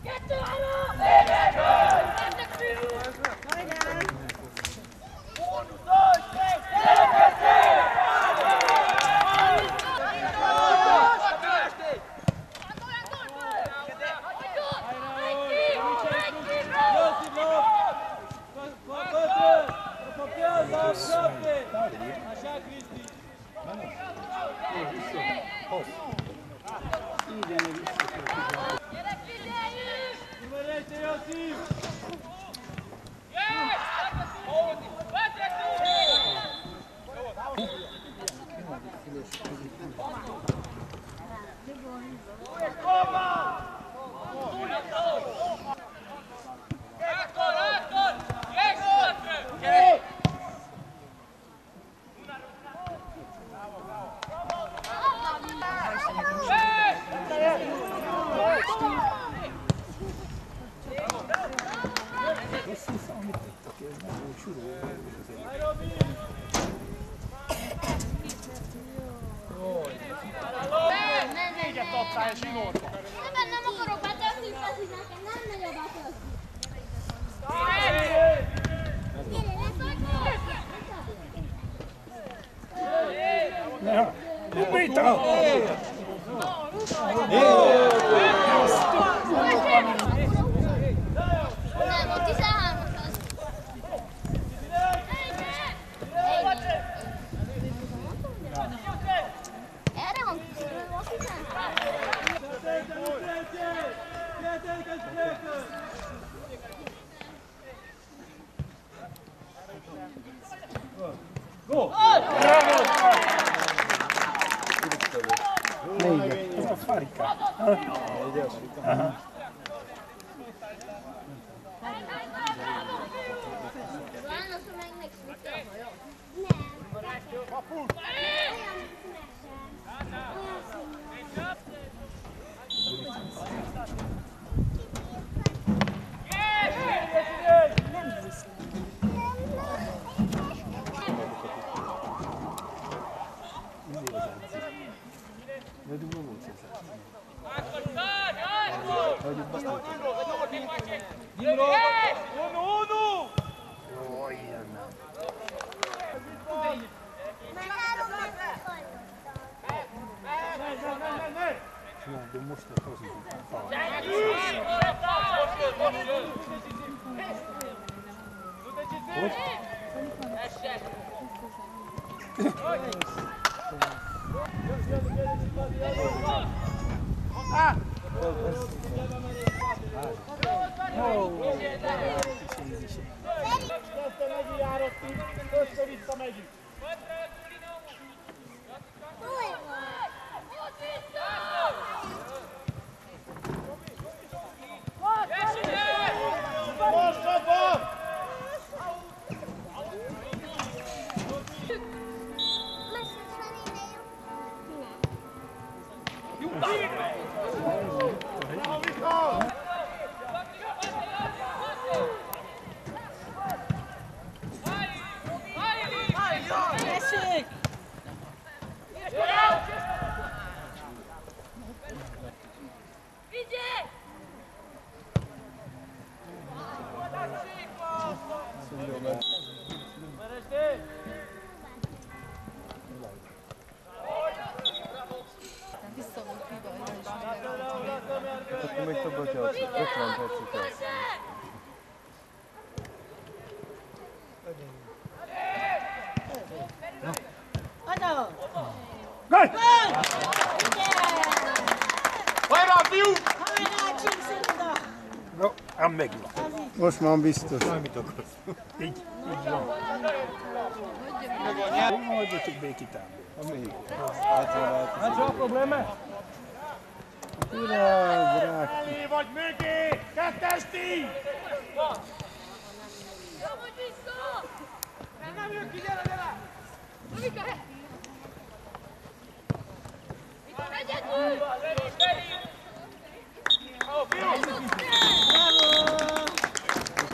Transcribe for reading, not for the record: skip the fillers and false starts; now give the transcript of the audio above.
Akkor még több, hogyha 50 percig lesz. Anna! Gol! Hajrá, fiú! Hajrá, Csíkszínda! Jó, ám megvan. Most már biztos. Mit akarsz? Így van. Hagyjatok békitámból. A még. Hát csak a probléma? Urá, brák. Mi vagy mögé? Kettes ti! Nyomodj vissza! Nem jön ki, gyere, gyere! Rövika! Itt van egyedül! Ó, fiú! Bravo!